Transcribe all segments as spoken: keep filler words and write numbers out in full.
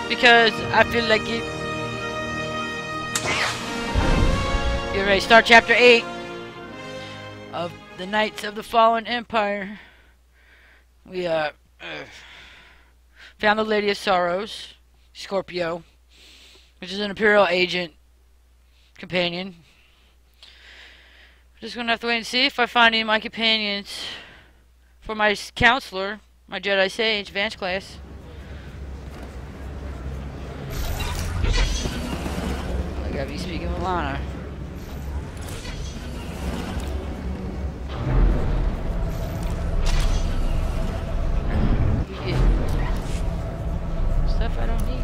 because I feel like it. Get ready. Start chapter eight of the Knights of the Fallen Empire. We uh, uh found the Lady of Sorrows, Scorpio, which is an Imperial agent companion. Just gonna have to wait and see if I find any of my companions for my counselor, my Jedi Sage, Vance class. I gotta be speaking with Lana. We get stuff I don't need.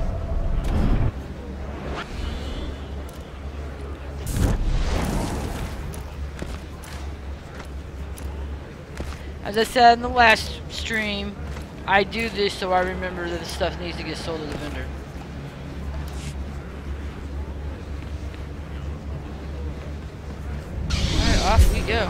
As I said in the last stream, I do this so I remember that the stuff needs to get sold to the vendor. Alright, off we go.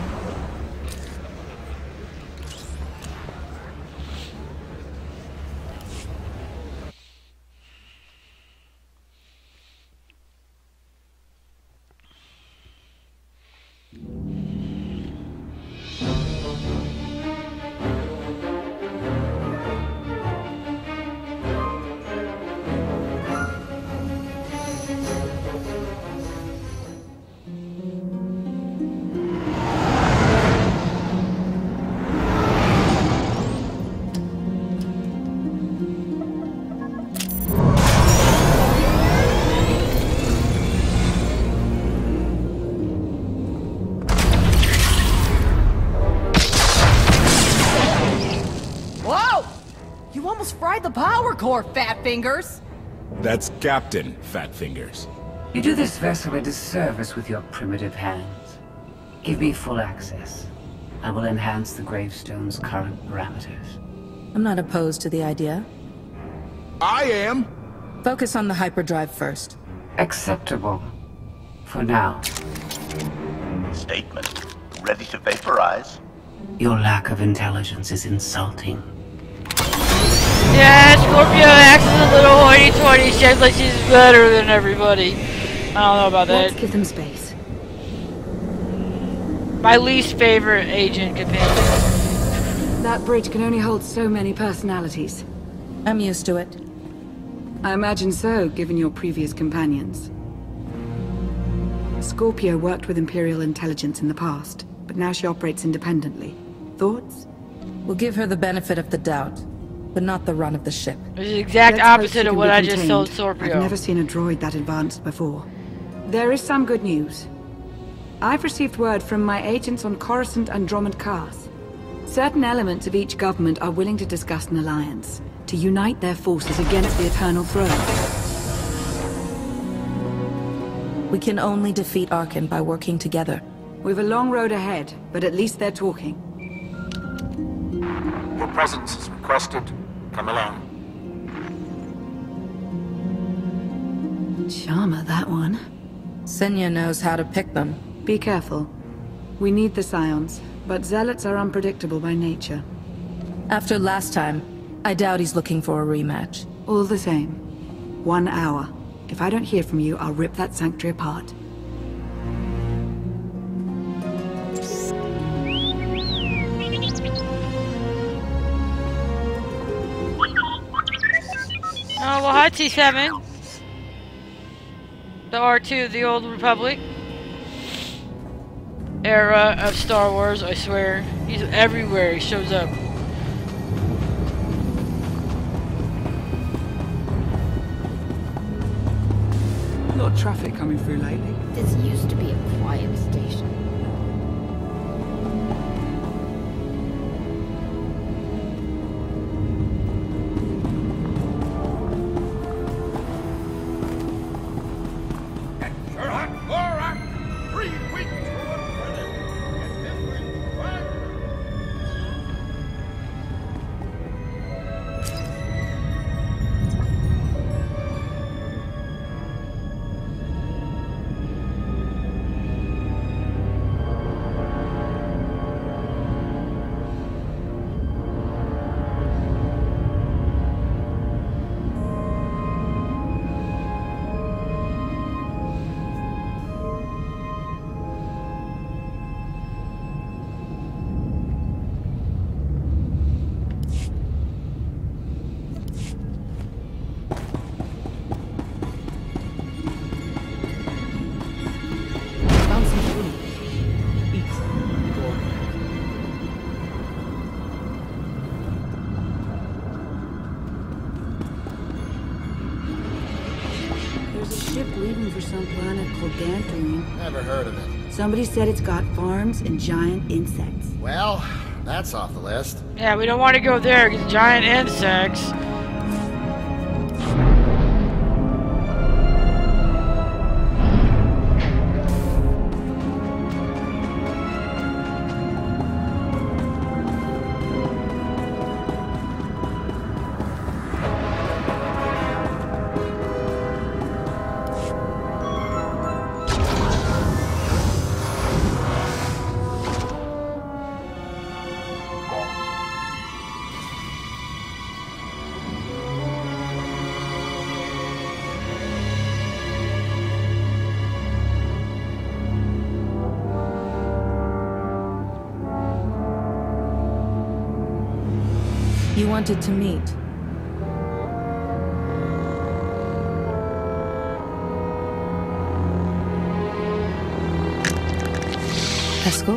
The power core, Fat Fingers! That's Captain Fat Fingers. You do this vessel a disservice with your primitive hands. Give me full access. I will enhance the gravestone's current parameters. I'm not opposed to the idea. I am! Focus on the hyperdrive first. Acceptable. For now. Statement. Ready to vaporize? Your lack of intelligence is insulting. Yeah, Scorpio acts as a little hoity-toity. She acts like she's better than everybody. I don't know about that. Let's give them space. My least favorite agent companion. That bridge can only hold so many personalities. I'm used to it. I imagine so, given your previous companions. Scorpio worked with Imperial intelligence in the past, but now she operates independently. Thoughts? We'll give her the benefit of the doubt, but not the run of the ship. It's the exact Let's hope opposite she of can what be I just contained. told Scorpio. I've never seen a droid that advanced before. There is some good news. I've received word from my agents on Coruscant and Dromund Kaas. Certain elements of each government are willing to discuss an alliance, to unite their forces against the Eternal Throne. We can only defeat Arcann by working together. We've a long road ahead, but at least they're talking. Your presence is requested. Come along. Charmer, that one. Senya knows how to pick them. Be careful. We need the Scions, but Zealots are unpredictable by nature. After last time, I doubt he's looking for a rematch. All the same. One hour. If I don't hear from you, I'll rip that sanctuary apart. Oh, well, hi, T seven. The R two of the Old Republic. Era of Star Wars, I swear. He's everywhere, he shows up. A lot of traffic coming through lately. This used to be a quiet station. ship leaving for some planet called Dantooine. Never heard of it. Somebody said it's got farms and giant insects. Well, that's off the list. Yeah, we don't want to go there because giant insects. You wanted to meet. Haskell?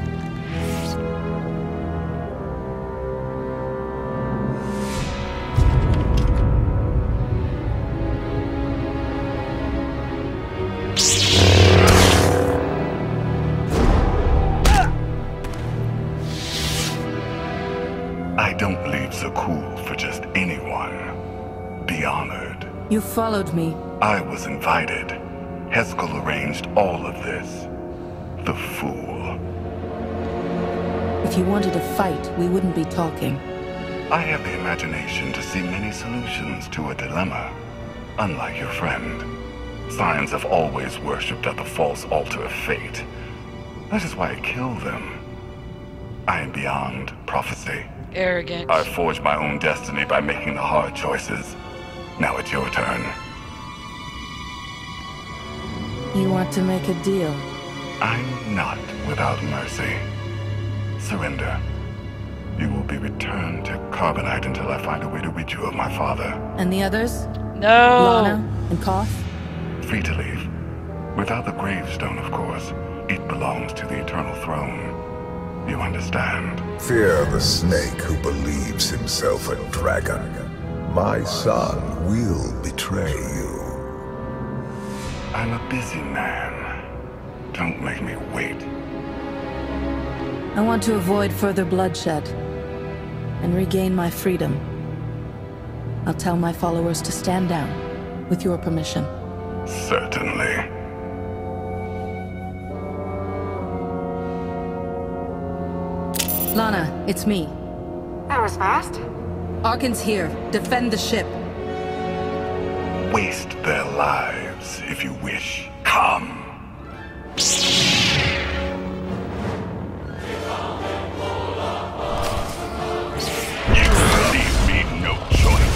I don't leave so cool for just anyone. Be honored. You followed me. I was invited. Haskell arranged all of this. The fool. If you wanted to fight, we wouldn't be talking. I have the imagination to see many solutions to a dilemma. Unlike your friend, Scions have always worshipped at the false altar of fate. That is why I kill them. I am beyond prophecy. Arrogant. I forged my own destiny by making the hard choices. Now it's your turn. You want to make a deal? I'm not without mercy. Surrender. You will be returned to Carbonite until I find a way to rid you of my father. And the others? No! Lana and Koth? Free to leave. Without the gravestone, of course. It belongs to the Eternal Throne. You understand? Fear the snake who believes himself a dragon. My son will betray you. I'm a busy man. Don't make me wait. I want to avoid further bloodshed and regain my freedom. I'll tell my followers to stand down, with your permission. Certainly. Lana, it's me. That was fast. Arkan's here. Defend the ship. Waste their lives if you wish. Come. You leave me no choice.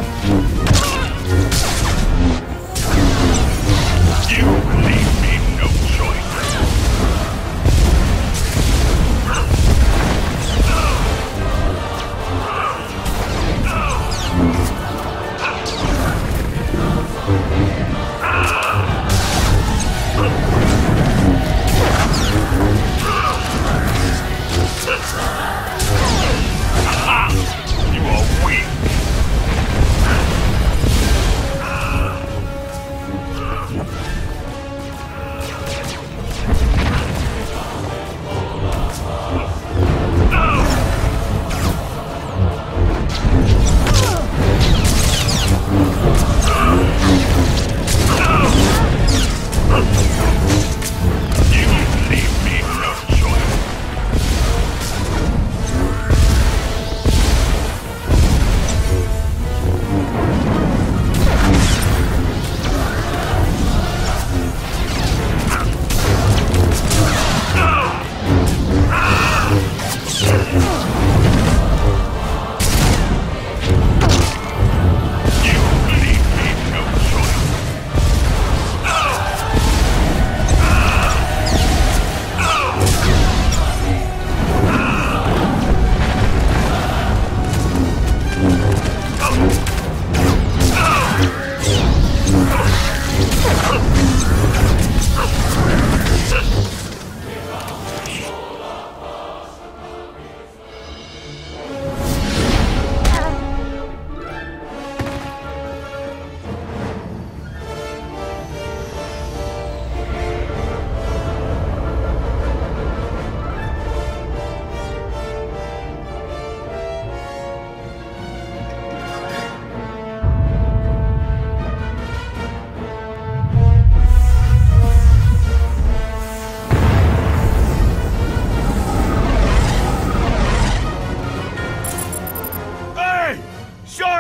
You leave me no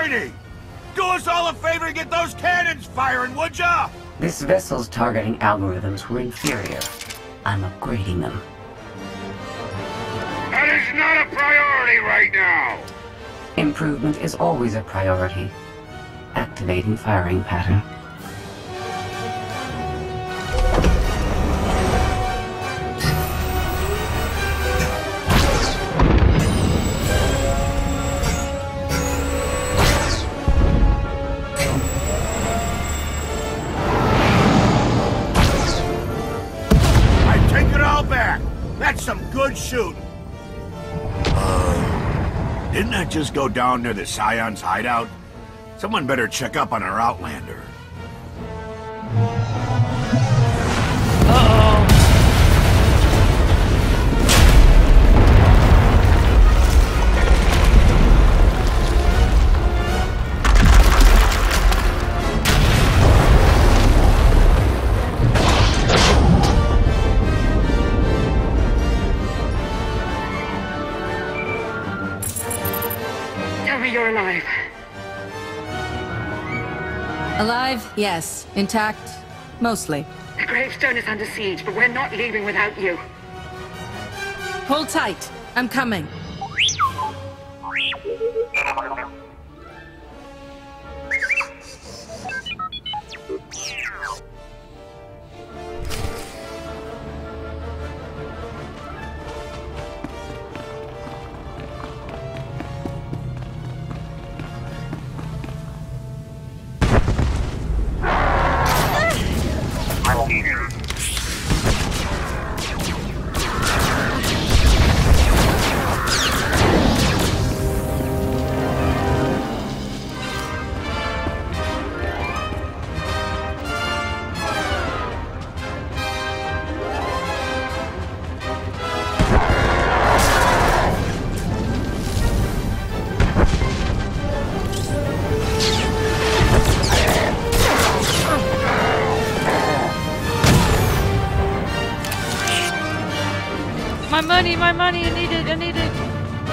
priority! Do us all a favor and get those cannons firing, would ya? This vessel's targeting algorithms were inferior. I'm upgrading them. That is not a priority right now! Improvement is always a priority. Activating firing pattern. I take it all back. That's some good shooting. Uh, didn't that just go down near the Scion's hideout? Someone better check up on our Outlander. Uh-oh. Tell me you're alive. Alive? Yes. Intact? Mostly. The gravestone is under siege, but we're not leaving without you. Hold tight. I'm coming. My money, my money, I need it, I need it.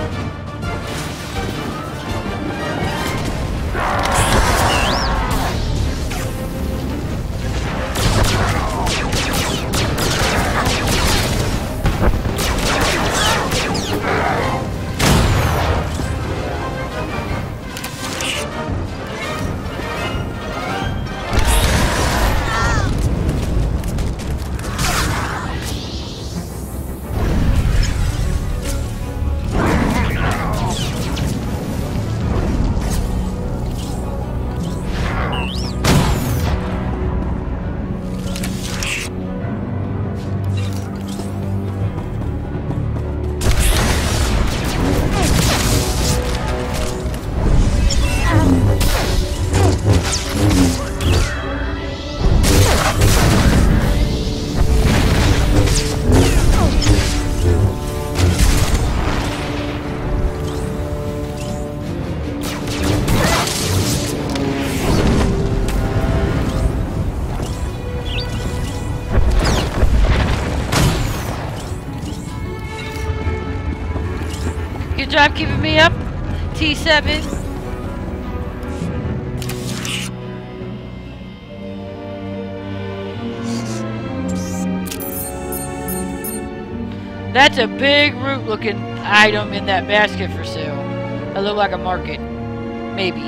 Good job keeping me up, T seven. That's a big root looking item in that basket for sale. It looked like a market. Maybe.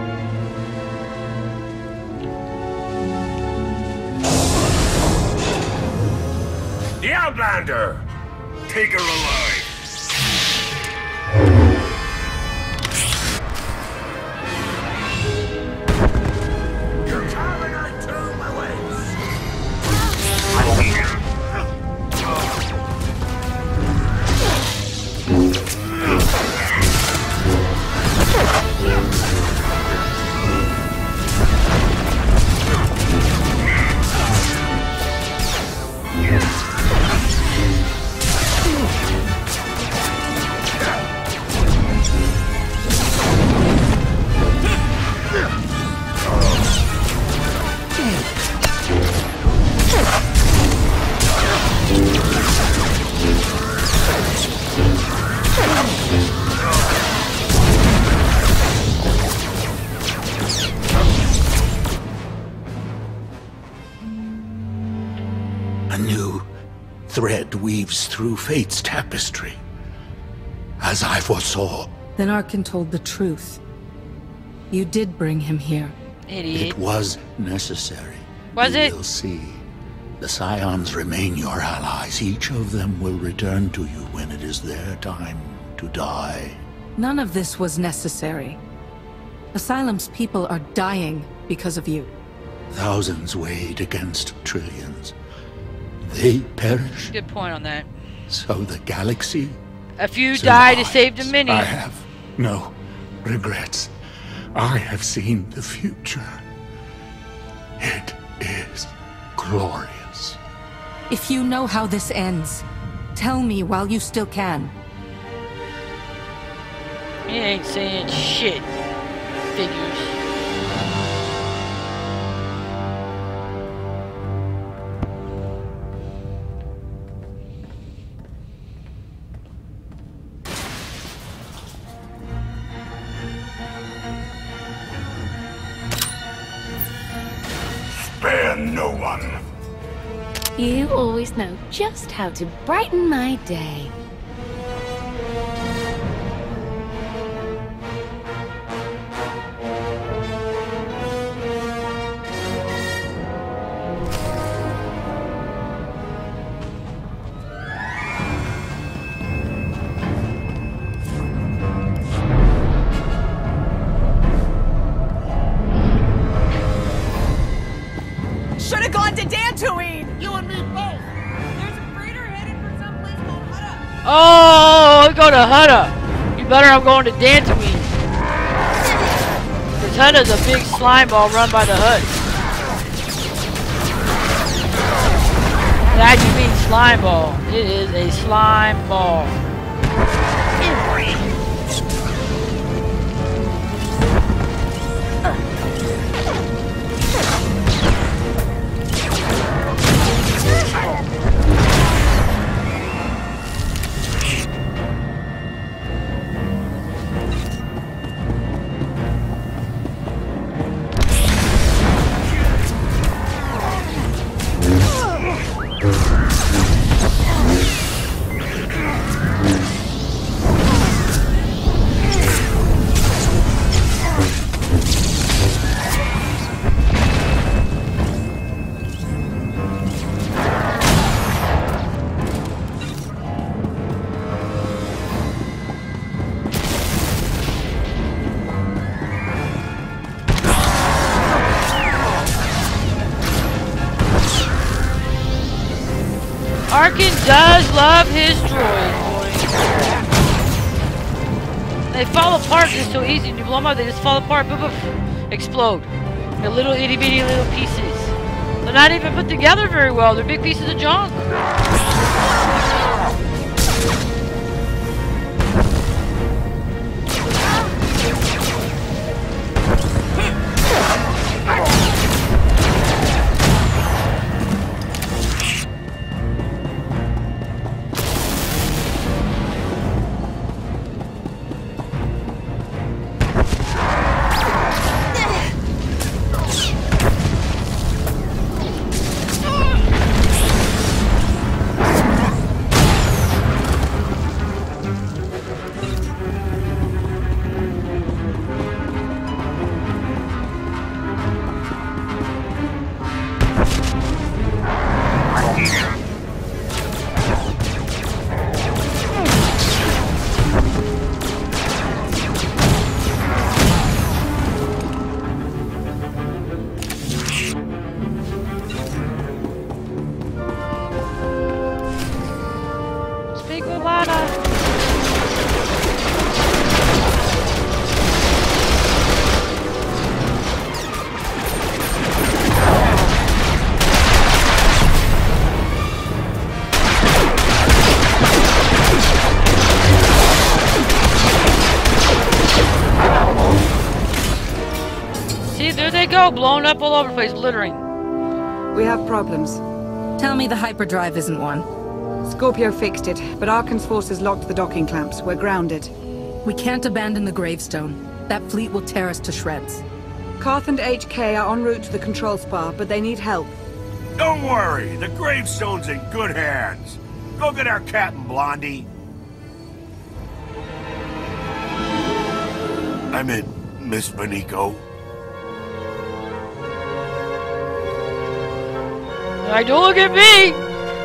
The Outlander! Take her alive! You're carving her to my waist! thread weaves through fate's tapestry. As I foresaw. Then Arkin told the truth. You did bring him here. Idiot. It was necessary. Was you it? will see. The Scions remain your allies. Each of them will return to you when it is their time to die. None of this was necessary. Asylum's people are dying because of you. Thousands weighed against trillions. They perished. Good point on that. So the galaxy. A few survives. died to save the many. I have no regrets. I have seen the future. It is glorious. If you know how this ends, tell me while you still can. He ain't saying shit. Figures. Spare no one. You always know just how to brighten my day. Should have gone to Dantooine! You and me both! There's a freighter headed for some place called Hutta. Oh, we go to Hutta. You better I'm going to Dantooine. Because Hutta's a big slime ball run by the Hutt. That you mean slime ball. It is a slime ball. Arkin does love his droid, boy. They fall apart just so easy. When you blow them up, they just fall apart. Boop, boop, explode. They're little itty bitty little pieces. They're not even put together very well. They're big pieces of junk. Go, blown up all over the place, littering. We have problems. Tell me the hyperdrive isn't one. Scorpio fixed it, but Arkin's forces locked the docking clamps. We're grounded. We can't abandon the gravestone. That fleet will tear us to shreds. Carth and H K are en route to the control spar, but they need help. Don't worry, the gravestone's in good hands. Go get our Captain Blondie. I meant Miss Beniko. I don't look at me!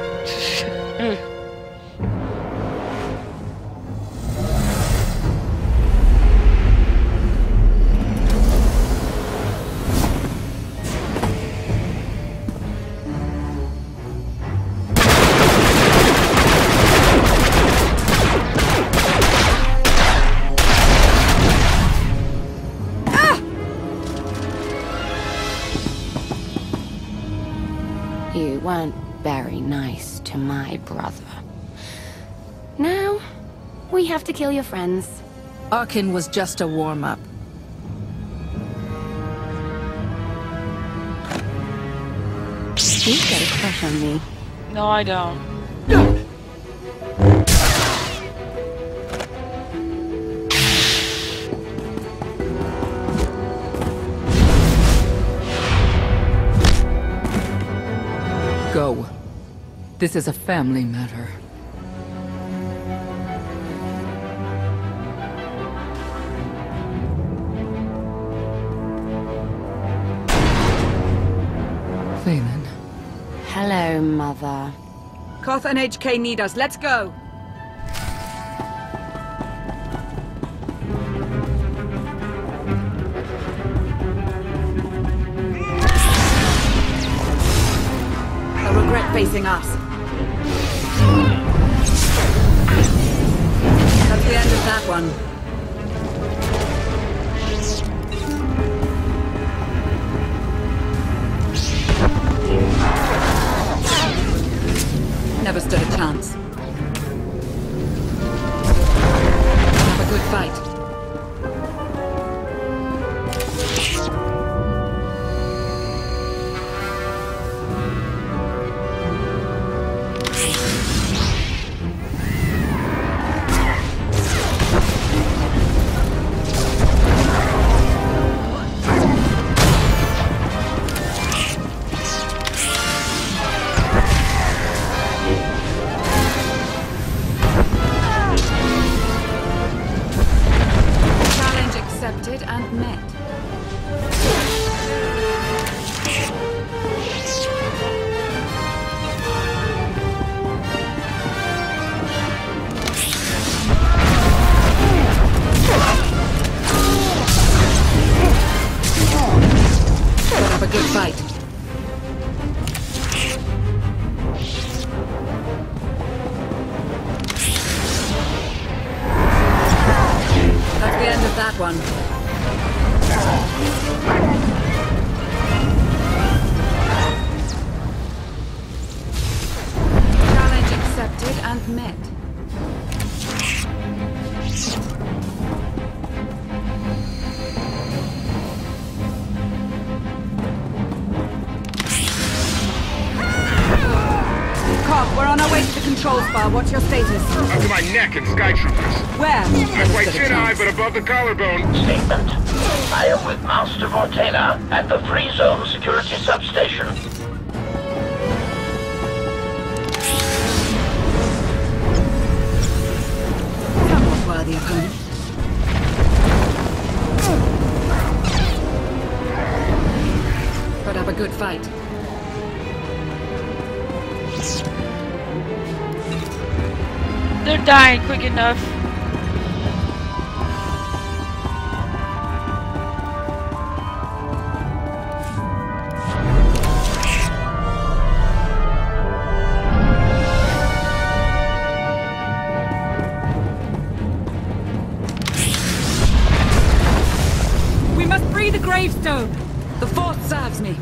You weren't very nice to my brother. Now, we have to kill your friends. Arkin was just a warm-up. You've got a crush on me. No, I don't. Go. This is a family matter. Vaylin. Hello, Mother. Koth and H K need us. Let's go. They'll regret facing us. That's the end of that one. Never stood a chance. Have a good fight. And met. Have a good fight. That's the end of that one. Challenge accepted and met. Koth, we're on our way to the control spar. What's your status? Up to my neck in Sky Troopers. Where? Not quite chin-high, but above the collarbone. Statement. I am with Master Vortena at the Free Zone Security Substation. Somewhat worthy opponent. But have a good fight. They're dying quick enough. We must free the gravestone. The Force serves me.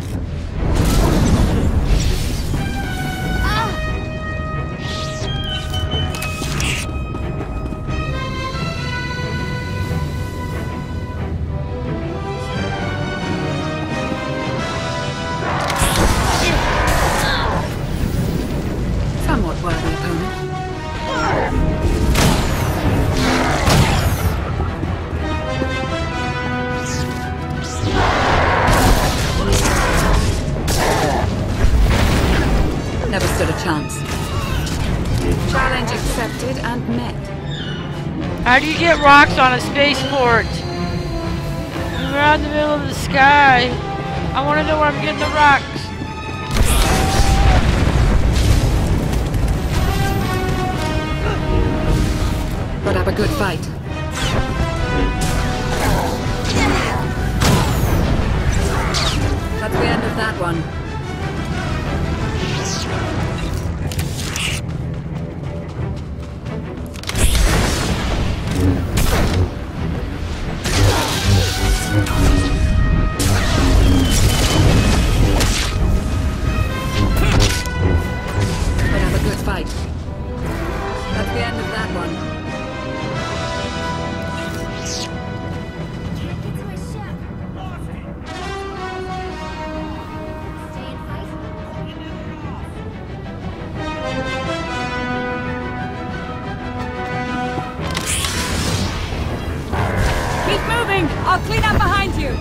Somewhat worthy opponent. Never stood a chance. How do you get rocks on a spaceport? We're out in the middle of the sky. I want to know where I'm getting the rocks. Put up a good fight. That's the end of that one. Put up a good fight. That's the end of that one. I'll clean up behind you!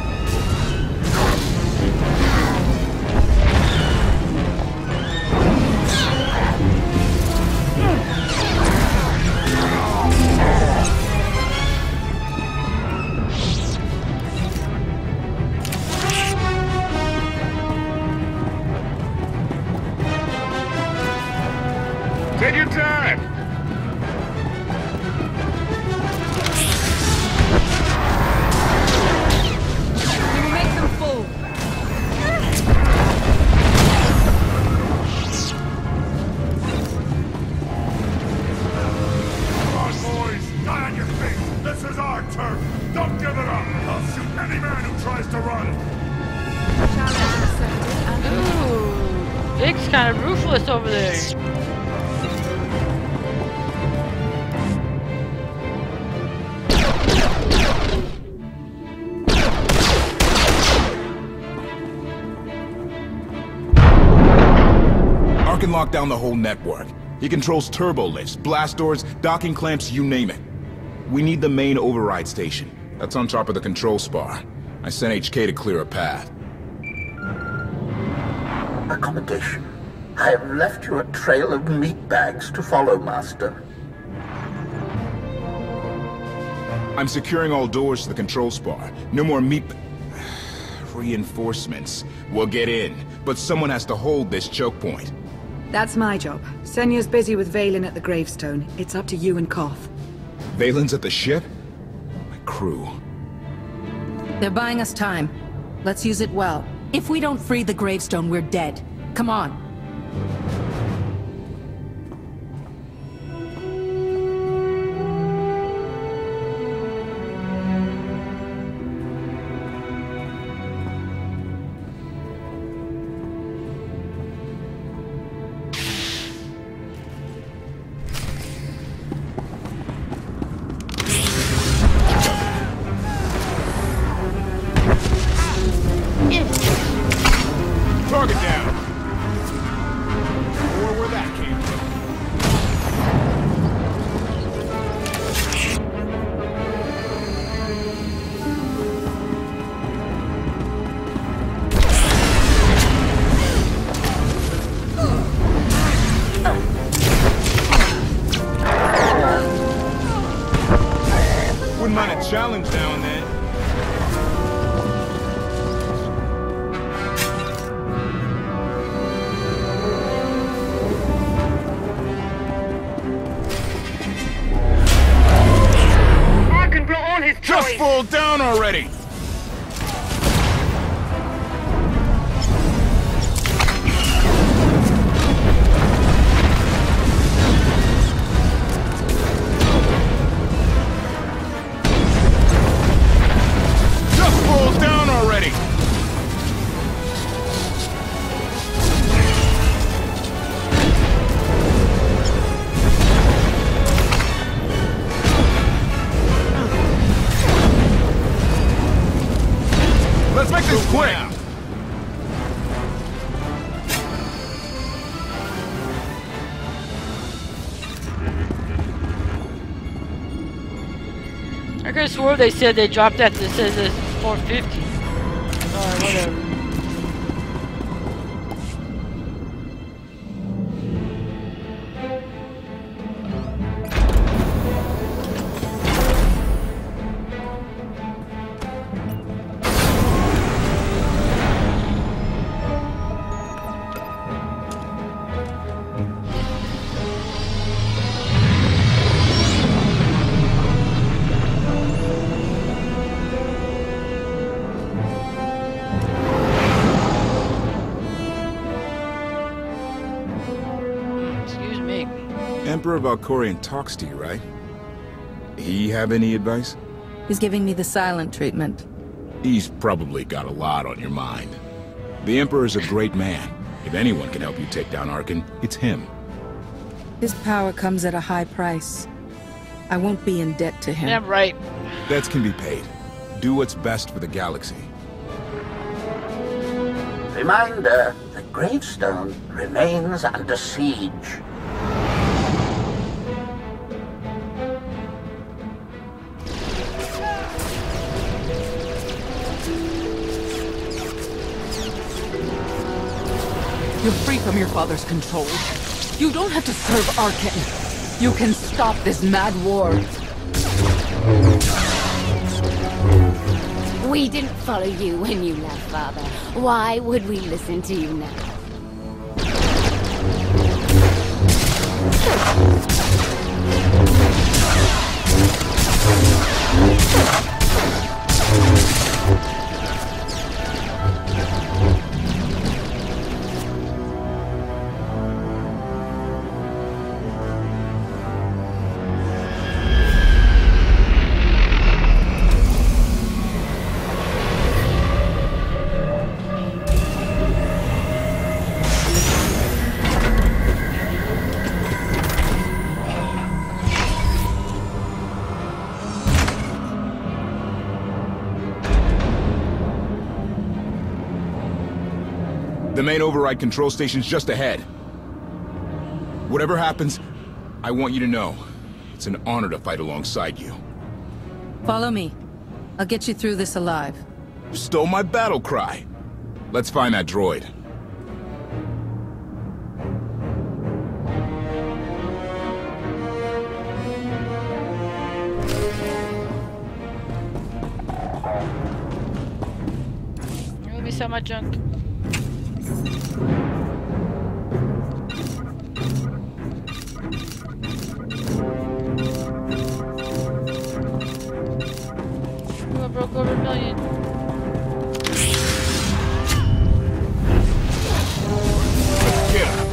Take your time! Vic's kind of ruthless over there. Ark lock down the whole network. He controls turbo lifts, blast doors, docking clamps, you name it. We need the main override station. That's on top of the control spar. I sent H K to clear a path. Accommodation. I have left you a trail of meat bags to follow, Master. I'm securing all doors to the control spar. No more meat... reinforcements. We'll get in, but someone has to hold this choke point. That's my job. Senya's busy with Vaylin at the gravestone. It's up to you and Koth. Vaylin's at the ship? My crew. They're buying us time. Let's use it well. If we don't free the gravestone, we're dead. Come on. Target down! Or where that came from. Wouldn't mind a challenge now and then. Just fall down already! Just fall down already! Let's make this quick! I could have swore they said they dropped that that says it's four fifty. Alright, whatever. Emperor Valkorion talks to you, right? He have any advice? He's giving me the silent treatment. He's probably got a lot on your mind. The Emperor's a great man. If anyone can help you take down Arcann, it's him. His power comes at a high price. I won't be in debt to him. Yeah, right. Debts can be paid. Do what's best for the galaxy. Reminder, the gravestone remains under siege. You're free from your father's control. You don't have to serve Arcann. You can stop this mad war. We didn't follow you when you left, Father. Why would we listen to you now? The main override control station's just ahead. Whatever happens, I want you to know, it's an honor to fight alongside you. Follow me. I'll get you through this alive. You stole my battle cry. Let's find that droid. Let me sell my junk. Ooh, I broke over a million. Yeah.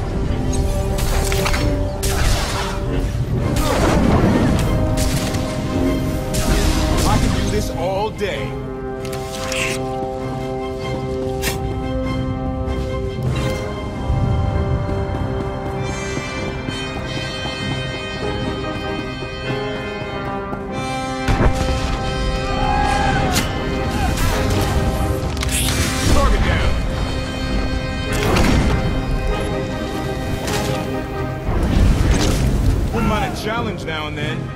I can do this all day. Challenge now and then.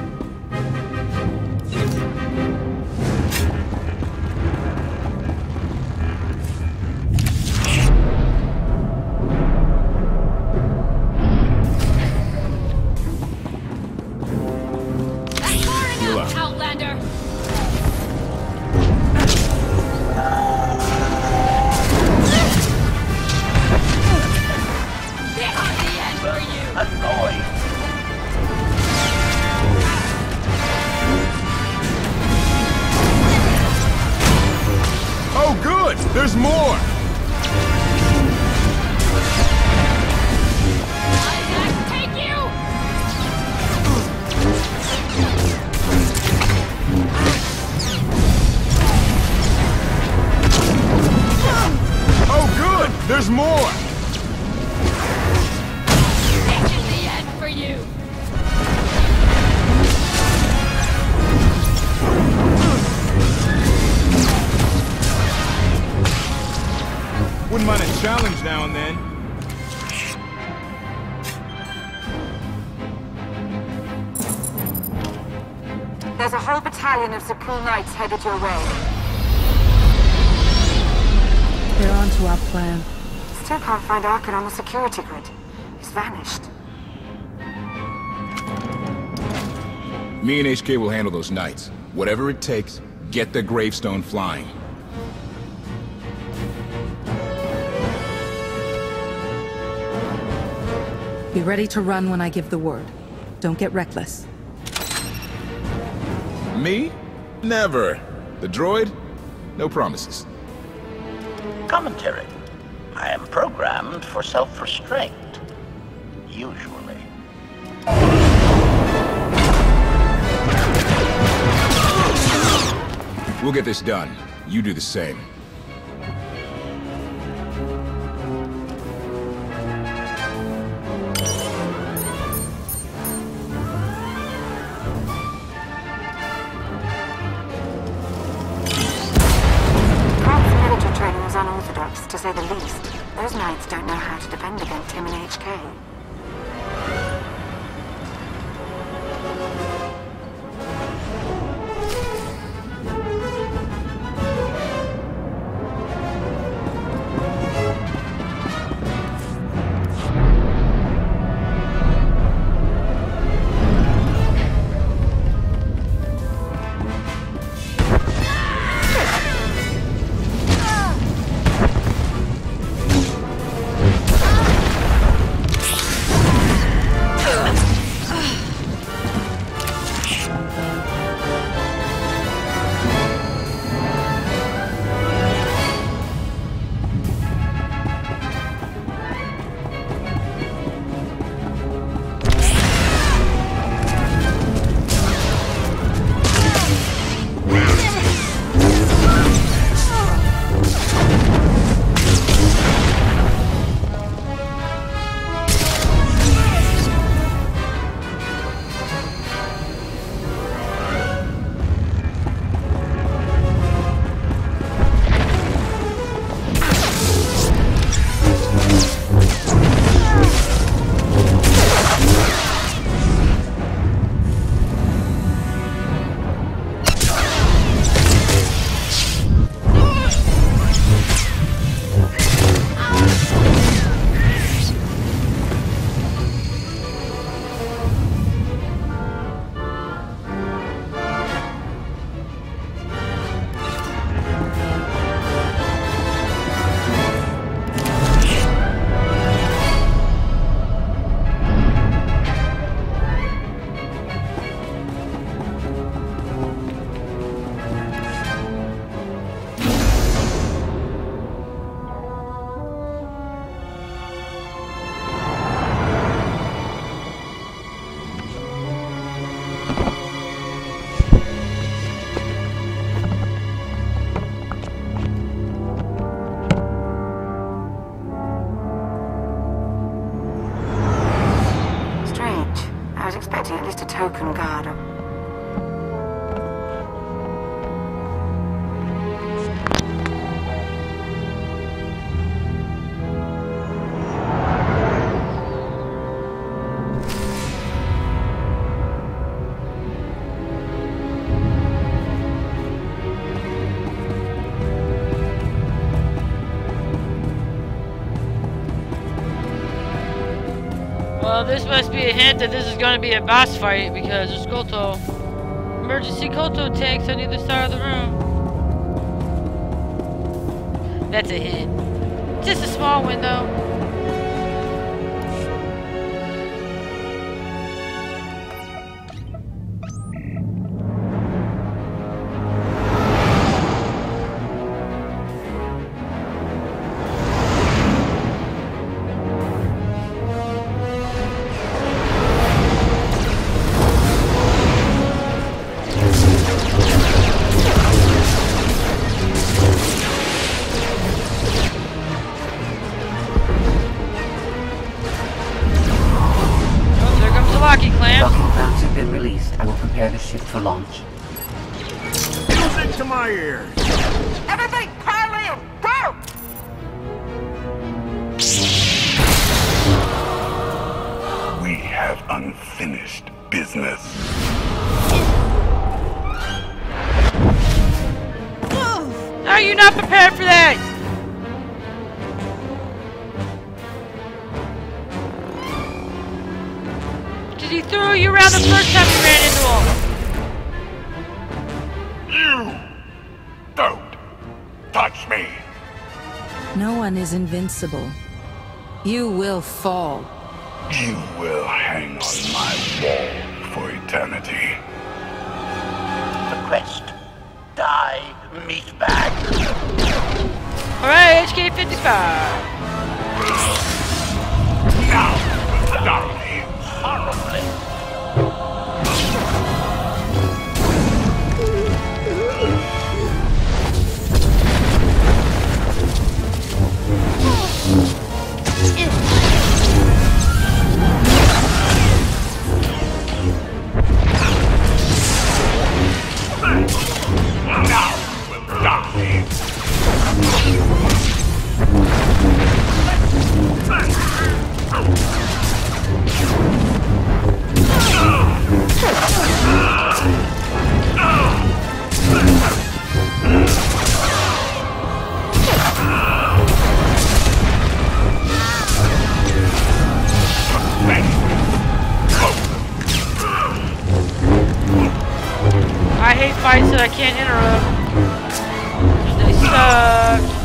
That's far enough, Outlander! This is the end for you! Annoying! Oh, good! There's more! Isaac, take you! Oh, good! There's more! This is the end for you! Wouldn't mind a challenge now and then. There's a whole battalion of Zakuul Knights headed your way. They're on to our plan. Still can't find Arcann on the security grid. He's vanished. Me and H K will handle those knights. Whatever it takes, get the gravestone flying. Be ready to run when I give the word. Don't get reckless. Me? Never. The droid? No promises. Commentary. I am programmed for self-restraint. Usually. We'll get this done. You do the same. Unorthodox, to say the least. Those knights don't know how to defend against him in H K. Token guard. Well, this must be a hint that this is going to be a boss fight because there's Koto. Emergency Koto tanks on either side of the room. That's a hint. Just a small window. For launch. Music to my ears. Everything pile in! Go! We have unfinished business. Are you not prepared for that? Because he threw you around the first time you ran into him. You don't touch me. No one is invincible. You will fall. You will hang on my wall for eternity. The quest. Die, meatbag. Alright, H K fifty-five. Now, die horribly. I hate fights that I can't interrupt. They suck.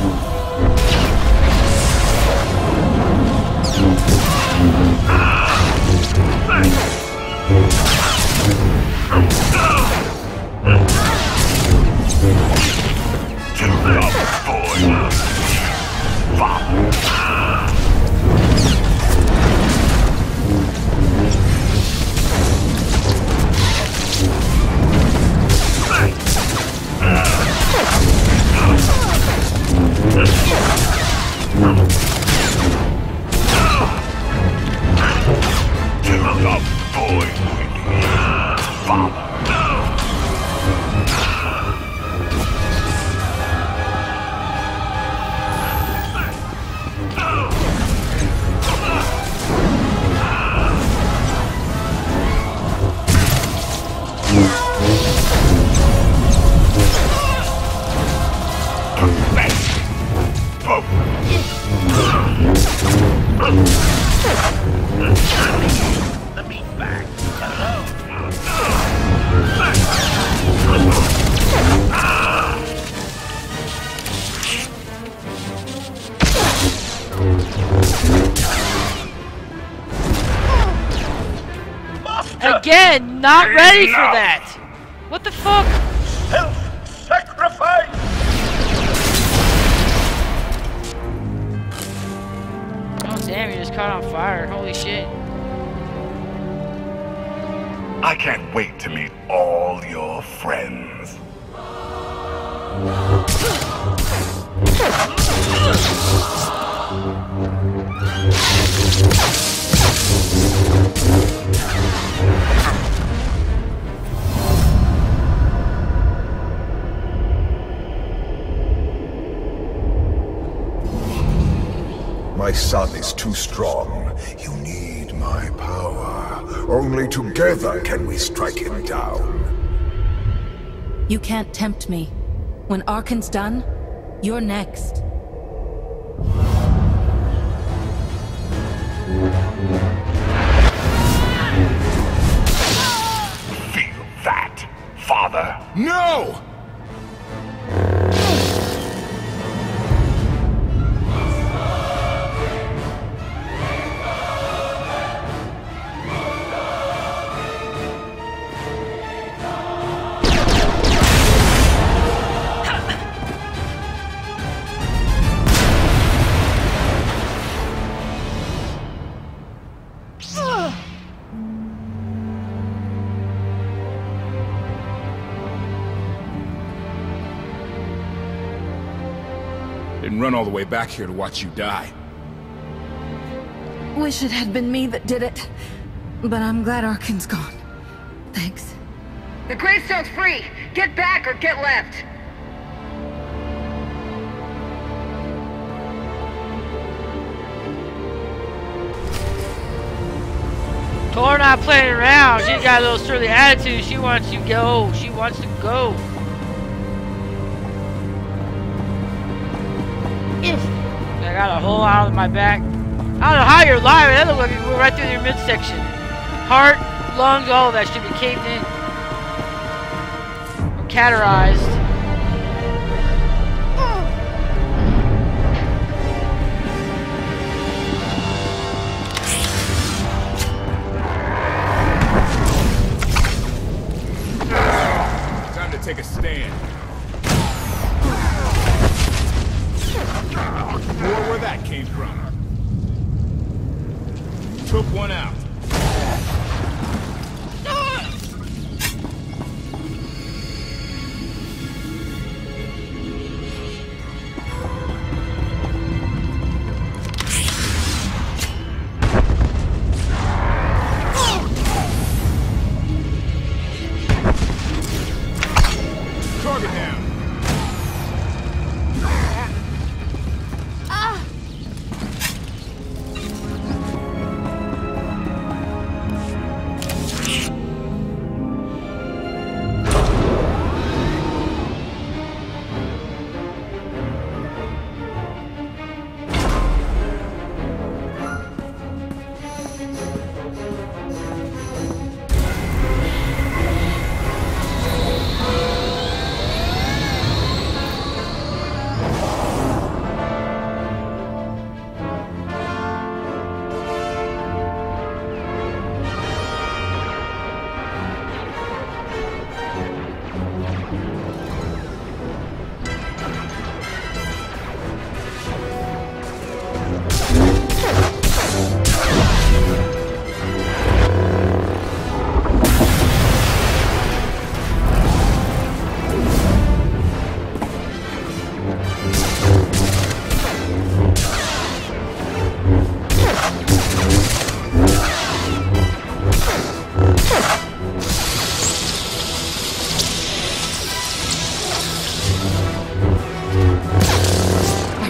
Again, not ready for that. What the fuck? Self-sacrifice. Oh damn, you just caught on fire. Holy shit. I can't wait to meet all your friends. My son is too strong. You need my power. Only together can we strike him down. You can't tempt me. When Arcann's done, you're next. Feel that, Father? No! Didn't run all the way back here to watch you die. Wish it had been me that did it. But I'm glad Arcann's gone. Thanks. The gravestone's free! Get back or get left! Tor not playing around. She's got a little surly attitude. She wants you to go. She wants to go. I got a hole out of my back. I don't know how you're alive. That looked like you went right through your midsection. Heart, lungs, all of that should be caved in. Or cauterized. Time to take a stand. More where that came from. Took one out. Target down.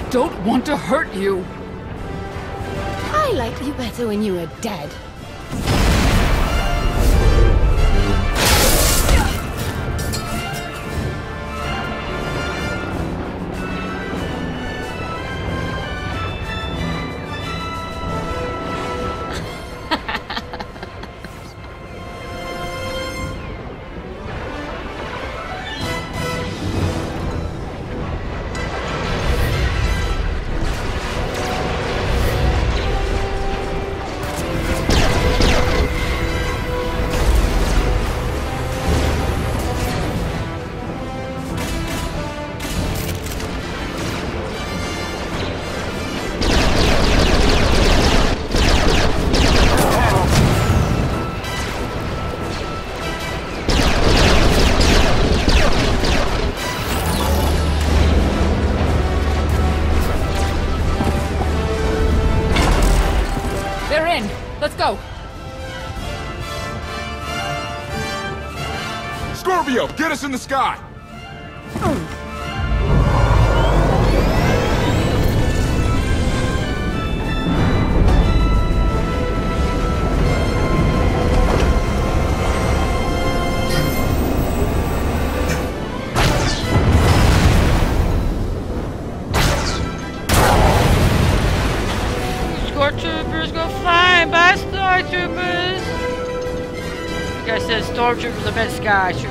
don't want to hurt you. I liked you better when you were dead. Let's go! Scorpio, get us in the sky! Stormtroopers go flying by Stormtroopers! Like I said, Stormtroopers are best sky troopers.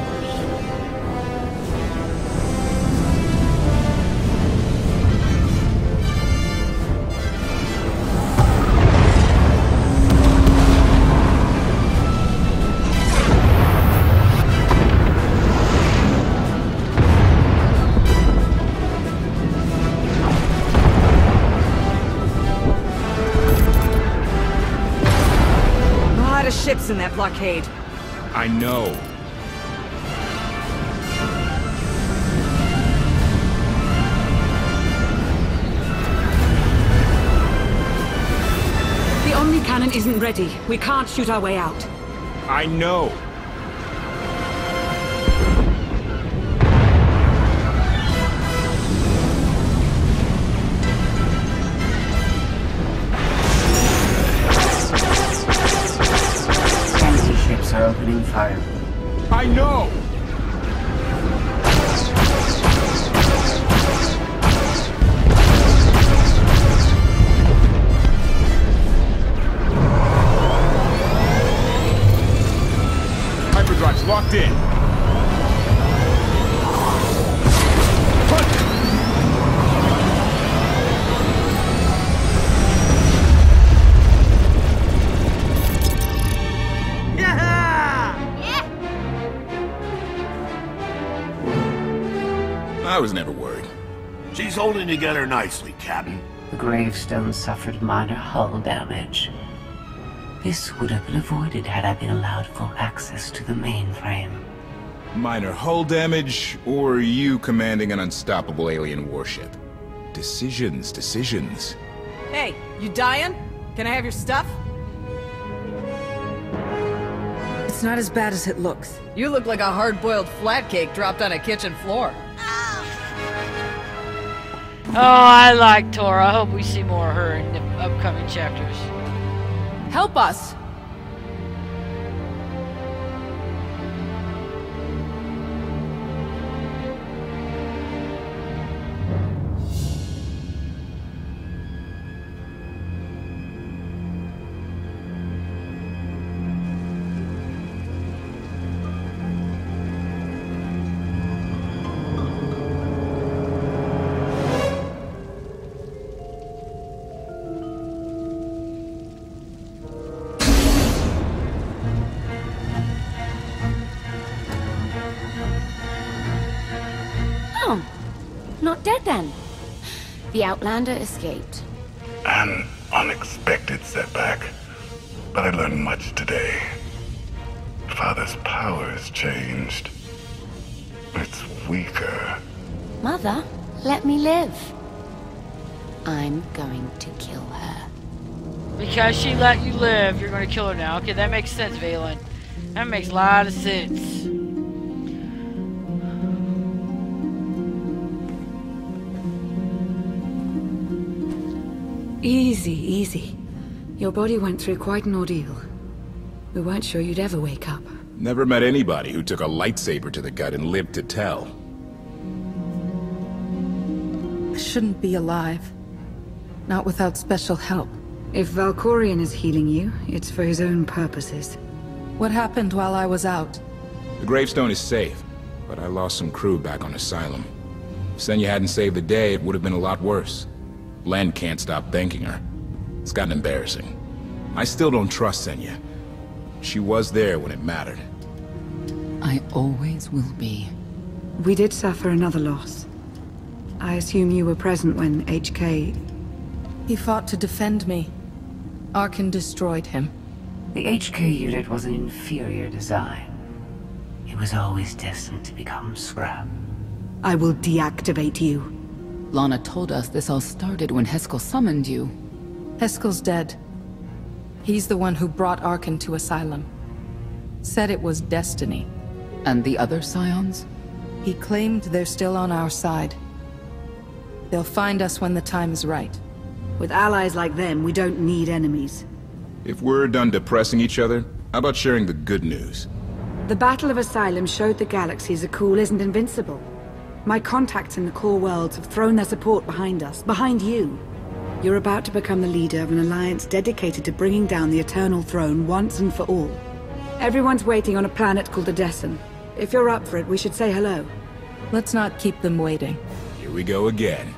Ships in that blockade. I know. The Omni Cannon isn't ready. We can't shoot our way out. I know. Are opening fire. I know! Hyperdrive's locked in. I was never worried. She's holding together nicely, Captain. The gravestone suffered minor hull damage. This would have been avoided had I been allowed full access to the mainframe. Minor hull damage, or you commanding an unstoppable alien warship? Decisions, decisions. Hey, you dying? Can I have your stuff? It's not as bad as it looks. You look like a hard-boiled flat cake dropped on a kitchen floor. Oh, I like Tora. I hope we see more of her in the upcoming chapters. Help us! Not dead then. The Outlander escaped. An unexpected setback, but I learned much today. Father's powers changed. It's weaker. Mother, let me live. I'm going to kill her. Because she let you live, you're going to kill her now. Okay, that makes sense, Vaylin. That makes a lot of sense. Easy, easy. Your body went through quite an ordeal. We weren't sure you'd ever wake up. Never met anybody who took a lightsaber to the gut and lived to tell. I shouldn't be alive. Not without special help. If Valkorion is healing you, it's for his own purposes. What happened while I was out? The gravestone is safe, but I lost some crew back on Asylum. If Senya hadn't saved the day, it would have been a lot worse. Len can't stop thanking her. It's gotten embarrassing. I still don't trust Senya. She was there when it mattered. I always will be. We did suffer another loss. I assume you were present when H K... He fought to defend me. Arcann destroyed him. The H K unit was an inferior design. It was always destined to become scrap. I will deactivate you. Lana told us this all started when Heskel summoned you. Heskel's dead. He's the one who brought Arcann to Asylum. Said it was destiny. And the other Scions? He claimed they're still on our side. They'll find us when the time is right. With allies like them, we don't need enemies. If we're done depressing each other, how about sharing the good news? The Battle of Asylum showed the galaxies a Khul isn't invincible. My contacts in the core worlds have thrown their support behind us, behind you. You're about to become the leader of an alliance dedicated to bringing down the Eternal Throne once and for all. Everyone's waiting on a planet called Odessen. If you're up for it, we should say hello. Let's not keep them waiting. Here we go again.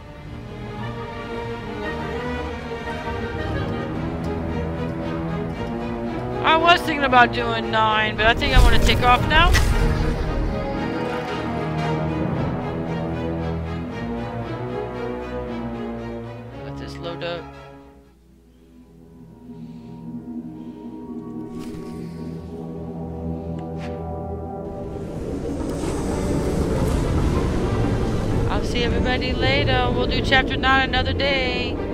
I was thinking about doing nine, but I think I want to take off now. Let this load up. I'll see everybody later. We'll do chapter nine another day.